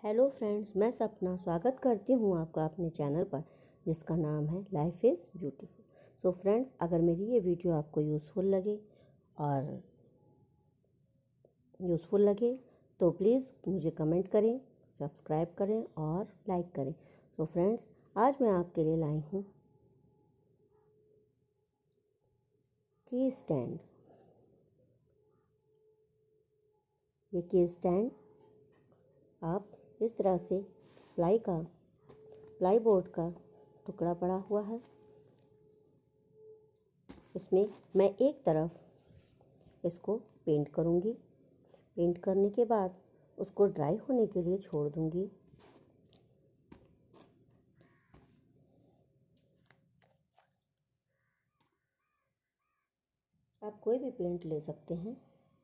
Hello friends, मैं सपना स्वागत करती हूँ आपका अपने चैनल पर जिसका नाम है life is beautiful. So friends, अगर मेरी ये वीडियो आपको यूज़फुल लगे तो प्लीज़ मुझे कमेंट करें, सब्सक्राइब करें और लाइक करें। सो फ्रेंड्स, आज मैं आपके लिए लाई हूँ की स्टैंड। ये की स्टैंड आप इस तरह से प्लाई बोर्ड का टुकड़ा पड़ा हुआ है। इसमें मैं एक तरफ इसको पेंट करूँगी। पेंट करने के बाद उसको ड्राई होने के लिए छोड़ दूँगी। आप कोई भी पेंट ले सकते हैं।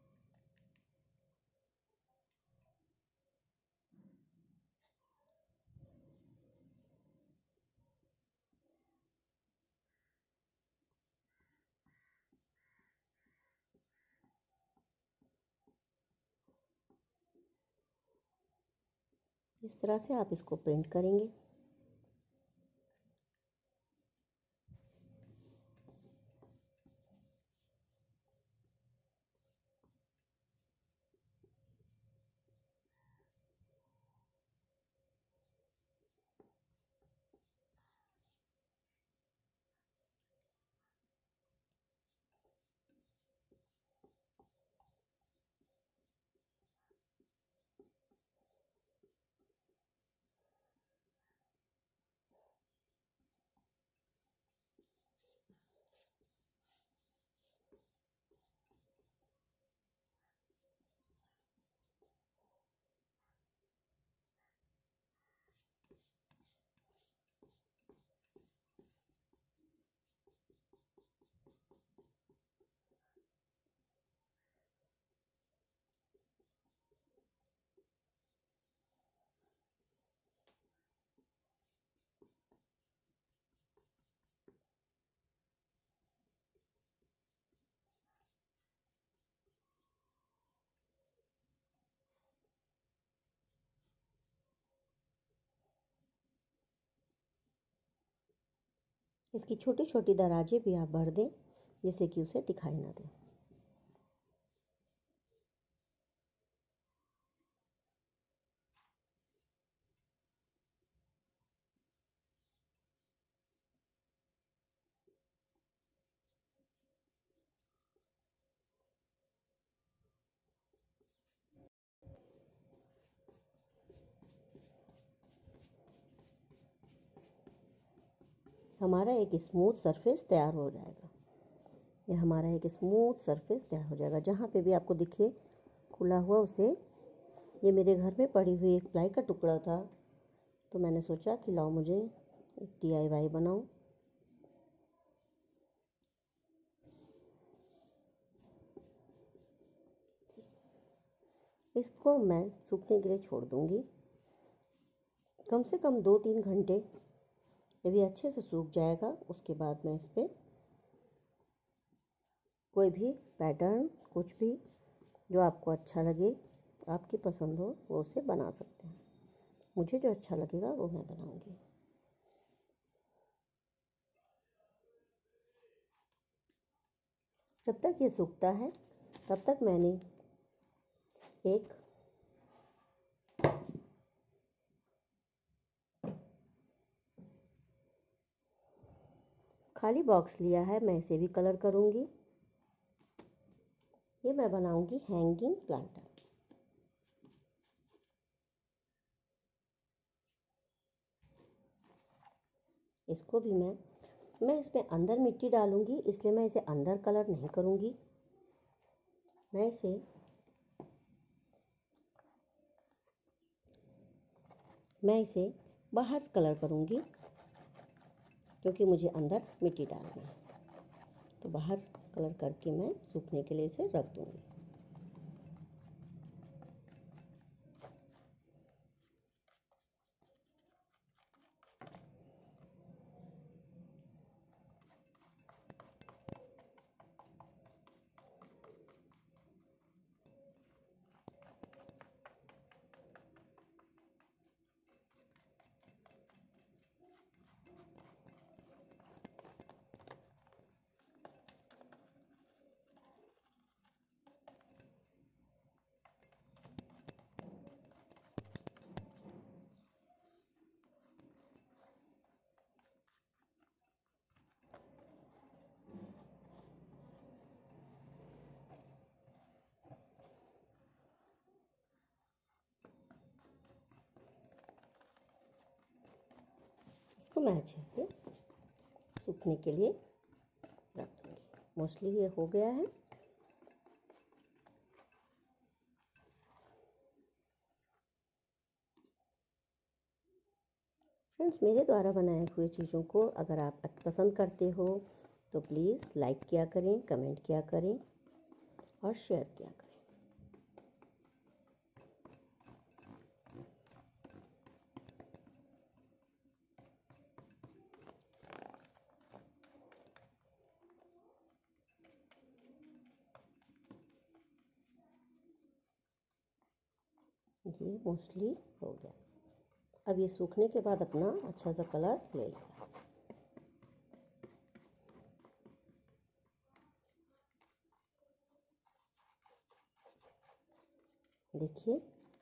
इस तरह से आप इसको पेंट करेंगे। इसकी छोटी छोटी दराजें भी आप भर दें जिससे कि उसे दिखाई ना दे। हमारा एक स्मूथ सरफेस तैयार हो जाएगा। जहाँ पे भी आपको दिखे खुला हुआ उसे। ये मेरे घर में पड़ी हुई एक प्लाई का टुकड़ा था, तो मैंने सोचा कि लाओ मुझे एक DIY बनाऊं। इसको मैं सूखने के लिए छोड़ दूंगी। कम से कम 2-3 घंटे। ये भी अच्छे से सूख जाएगा। उसके बाद मैं इस पर कोई भी पैटर्न, कुछ भी जो आपको अच्छा लगे, आपकी पसंद हो, वो उसे बना सकते हैं। मुझे जो अच्छा लगेगा वो मैं बनाऊंगी। जब तक ये सूखता है तब तक मैंने एक खाली बॉक्स लिया है। मैं इसे भी कलर करूंगी। ये मैं बनाऊंगी हैंगिंग प्लांटर। इसको भी मैं इसमें अंदर मिट्टी डालूंगी, इसलिए मैं इसे अंदर कलर नहीं करूंगी। मैं इसे बाहर से कलर करूंगी क्योंकि मुझे अंदर मिट्टी डालना है। तो बाहर कलर करके मैं सूखने के लिए इसे रख दूंगी। इसको मैं अच्छे से सूखने के लिए रख दूँगी। मोस्टली ये हो गया है। फ्रेंड्स, मेरे द्वारा बनाए हुए चीज़ों को अगर आप पसंद करते हो तो प्लीज़ लाइक किया करें, कमेंट किया करें और शेयर किया करें। ये मोस्टली हो गया। अब ये सूखने के बाद अपना अच्छा सा कलर ले लेगा। देखिए,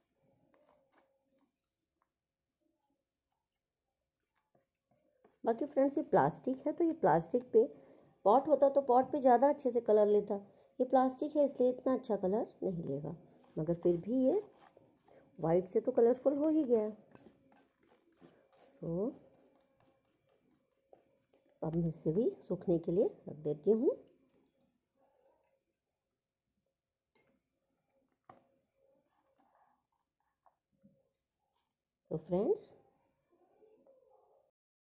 बाकी फ्रेंड्स ये प्लास्टिक है तो ये प्लास्टिक पे पॉट होता तो पॉट पे ज़्यादा अच्छे से कलर लेता। ये प्लास्टिक है इसलिए इतना अच्छा कलर नहीं लेगा, मगर फिर भी ये वाइट से तो कलरफुल हो ही गया। सो अब मैं इसे भी सूखने के लिए रख देती हूँ। तो फ्रेंड्स,